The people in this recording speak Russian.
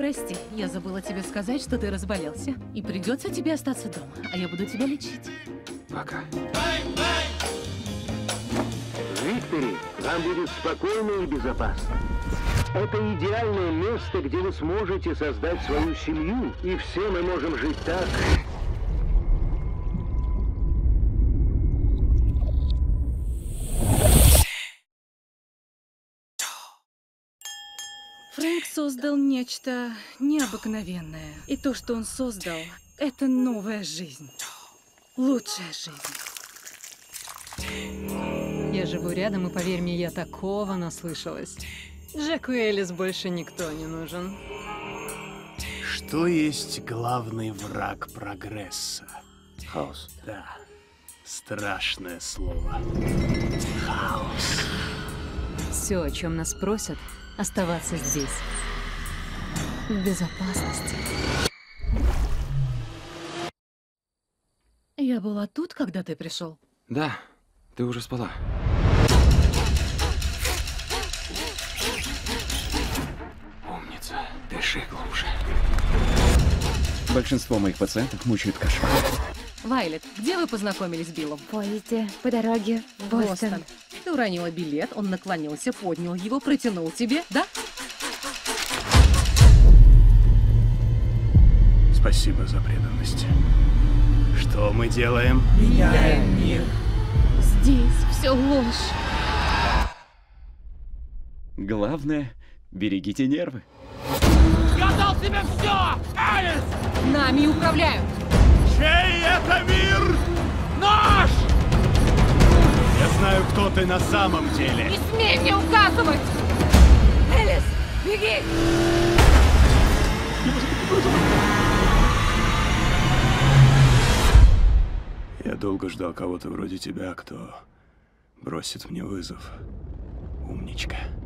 Прости, я забыла тебе сказать, что ты разболелся. И придется тебе остаться дома, а я буду тебя лечить. Пока. В Викторе вам будет спокойно и безопасно. Это идеальное место, где вы сможете создать свою семью, и все мы можем жить так. Фрэнк создал нечто необыкновенное. И то, что он создал, это новая жизнь. Лучшая жизнь. Я живу рядом, и поверь мне, я такого наслышалась. Джеку и Элис больше никто не нужен. Что есть главный враг прогресса? Хаос. Да, страшное слово. Хаос. Все, о чем нас просят, оставаться здесь. В безопасности. Я была тут, когда ты пришел. Да, ты уже спала. Умница. Дыши глубже. Большинство моих пациенток мучают кошмар. Вайлет, где вы познакомились с Биллом? В поезде по дороге в Бостон. Ты уронила билет, он наклонился, поднял его, протянул тебе, да? Спасибо за преданность. Что мы делаем? Меняем мир. Здесь все ложь. Главное, берегите нервы. Сказал тебе все! Элис! Нами управляют. Чей это мир? Наш! Я знаю, кто ты на самом деле. Не смей мне указывать! Элис, беги! Я долго ждал кого-то вроде тебя, кто бросит мне вызов. Умничка.